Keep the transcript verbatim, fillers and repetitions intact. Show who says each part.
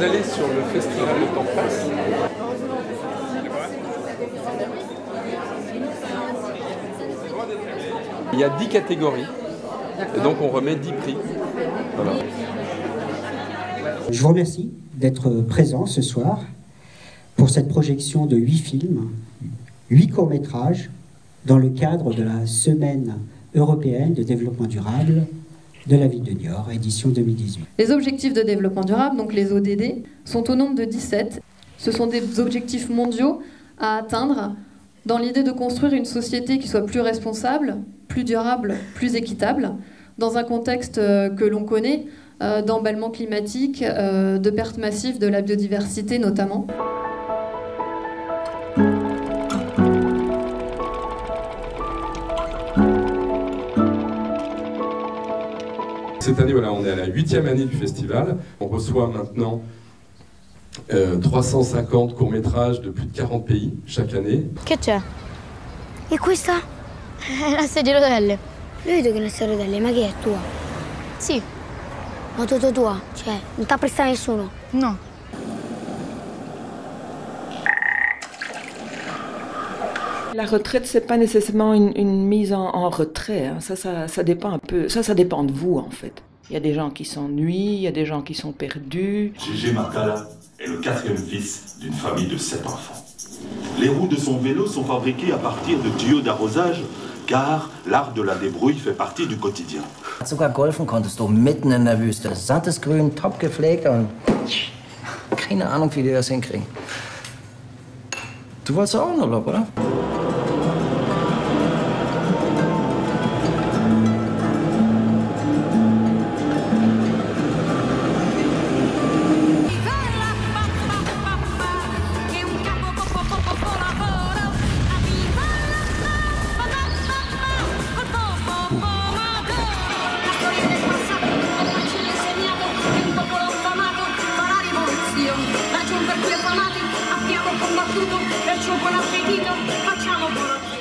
Speaker 1: vous allez sur le festival Le Temps Passe, il y a dix catégories, et donc on remet dix prix. Voilà.
Speaker 2: Je vous remercie d'être présent ce soir pour cette projection de huit films, huit courts-métrages, dans le cadre de la Semaine européenne de développement durable de la ville de Niort, édition deux mille dix-huit.
Speaker 3: Les objectifs de développement durable, donc les O D D, sont au nombre de dix-sept. Ce sont des objectifs mondiaux à atteindre dans l'idée de construire une société qui soit plus responsable, plus durable, plus équitable, dans un contexte que l'on connaît, euh, d'emballement climatique, euh, de perte massive de la biodiversité notamment.
Speaker 1: Cette année, voilà, on est à la huitième année du festival. On reçoit maintenant euh, trois cent cinquante courts-métrages de plus de quarante pays chaque année.
Speaker 4: Che c'è? E questa? È la sedia a rotelle. Io vedo che è una sedia a rotelle, ma che è tua? Sì. Ma tua tua tua? Cioè, non t'ha prestata nessuno? No.
Speaker 5: La retraite, c'est pas nécessairement une, une mise en, en retrait. Hein. Ça, ça, ça dépend un peu. Ça, ça dépend de vous, en fait. Il y a des gens qui s'ennuient, il y a des gens qui sont perdus.
Speaker 6: Gégé Makala est le quatrième fils d'une famille de sept enfants. Les roues de son vélo sont fabriquées à partir de tuyaux d'arrosage, car l'art de la débrouille fait partie du quotidien.
Speaker 7: Sogar golfen konntest du mitten in der Wüste. Sattes Grün, top gepflegt und keine Ahnung, wie die das hinkriegen. Du wolltest auch in Urlaub, oder?
Speaker 4: Ragion per cui affamati abbiamo combattuto, perciò buon appetito, facciamo buon appetito.